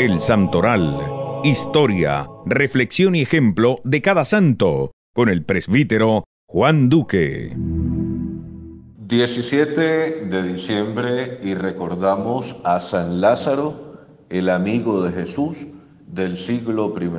El Santoral. Historia, reflexión y ejemplo de cada santo, con el presbítero Juan Duque. 17 de diciembre y recordamos a San Lázaro, el amigo de Jesús del siglo I.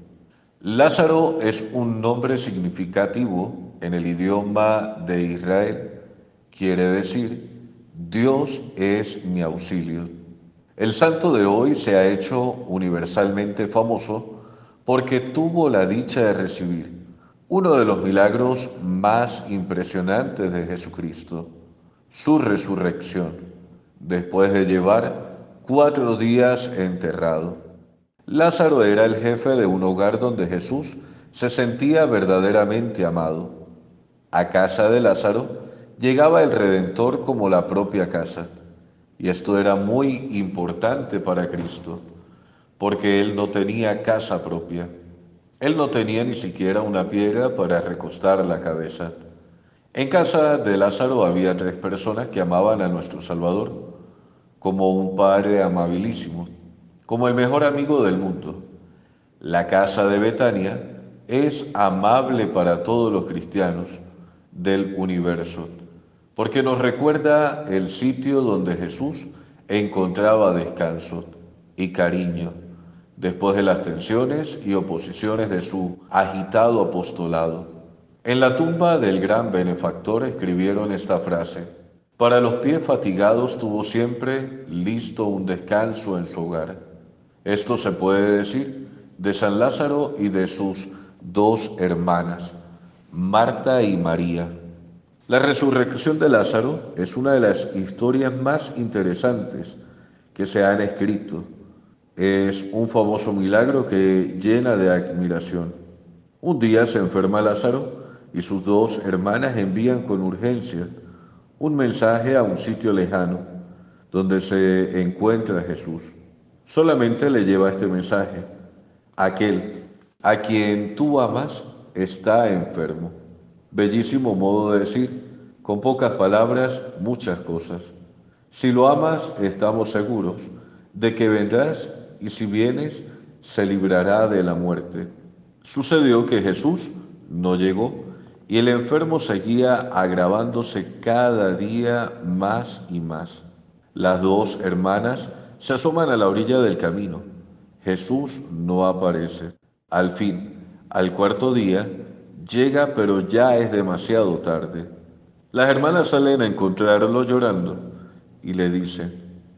Lázaro es un nombre significativo en el idioma de Israel. Quiere decir, Dios es mi auxilio. El santo de hoy se ha hecho universalmente famoso porque tuvo la dicha de recibir uno de los milagros más impresionantes de Jesucristo, su resurrección, después de llevar 4 días enterrado. Lázaro era el jefe de un hogar donde Jesús se sentía verdaderamente amado. A casa de Lázaro llegaba el Redentor como la propia casa, y esto era muy importante para Cristo, porque Él no tenía casa propia. Él no tenía ni siquiera una piedra para recostar la cabeza. En casa de Lázaro había 3 personas que amaban a nuestro Salvador, como un padre amabilísimo, como el mejor amigo del mundo. La casa de Betania es amable para todos los cristianos del universo, porque nos recuerda el sitio donde Jesús encontraba descanso y cariño después de las tensiones y oposiciones de su agitado apostolado. En la tumba del gran benefactor escribieron esta frase: para los pies fatigados tuvo siempre listo un descanso en su hogar. Esto se puede decir de San Lázaro y de sus 2 hermanas, Marta y María. La resurrección de Lázaro es una de las historias más interesantes que se han escrito. Es un famoso milagro que llena de admiración. Un día se enferma Lázaro y sus 2 hermanas envían con urgencia un mensaje a un sitio lejano donde se encuentra Jesús. Solamente le lleva este mensaje: aquel a quien tú amas está enfermo. Bellísimo modo de decir, con pocas palabras, muchas cosas. Si lo amas, estamos seguros de que vendrás y si vienes, se librará de la muerte. Sucedió que Jesús no llegó y el enfermo seguía agravándose cada día más y más. Las 2 hermanas se asoman a la orilla del camino. Jesús no aparece. Al fin, al 4.º día, llega, pero ya es demasiado tarde. Las hermanas salen a encontrarlo llorando y le dicen: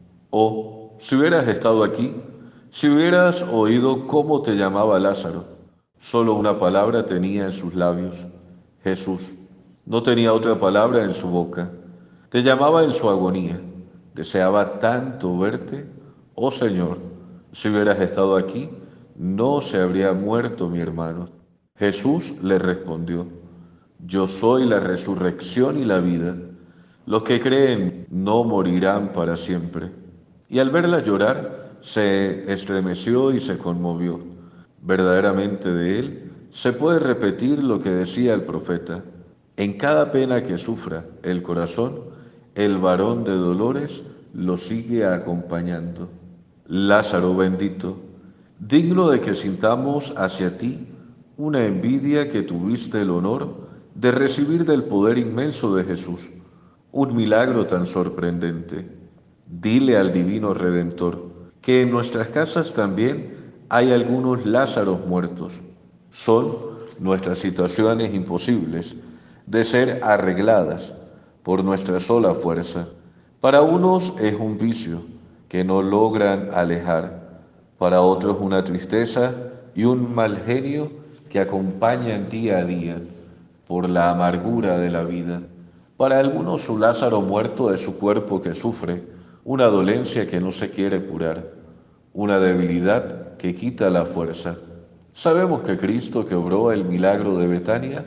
oh, si hubieras estado aquí, si hubieras oído cómo te llamaba Lázaro. Solo una palabra tenía en sus labios: Jesús. No tenía otra palabra en su boca. Te llamaba en su agonía. Deseaba tanto verte. Oh Señor, si hubieras estado aquí, no se habría muerto mi hermano. Jesús le respondió: yo soy la resurrección y la vida. Los que creen no morirán para siempre. Y al verla llorar, se estremeció y se conmovió. Verdaderamente de él se puede repetir lo que decía el profeta: en cada pena que sufra el corazón, el varón de dolores lo sigue acompañando. Lázaro bendito, digno de que sintamos hacia ti una envidia que tuviste el honor de recibir del poder inmenso de Jesús, un milagro tan sorprendente. Dile al Divino Redentor que en nuestras casas también hay algunos Lázaros muertos. Son nuestras situaciones imposibles de ser arregladas por nuestra sola fuerza. Para unos es un vicio que no logran alejar, para otros una tristeza y un mal genio que acompañan día a día por la amargura de la vida. Para algunos su Lázaro muerto es su cuerpo que sufre una dolencia que no se quiere curar, una debilidad que quita la fuerza. Sabemos que Cristo, que obró el milagro de Betania,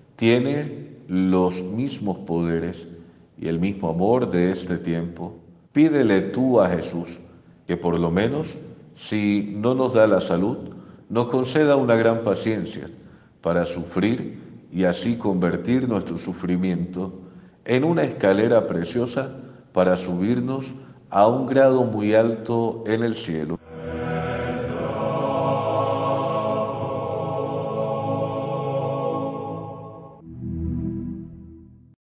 tiene los mismos poderes y el mismo amor de este tiempo. Pídele tú a Jesús que por lo menos, si no nos da la salud, nos conceda una gran paciencia para sufrir y así convertir nuestro sufrimiento en una escalera preciosa para subirnos a un grado muy alto en el cielo.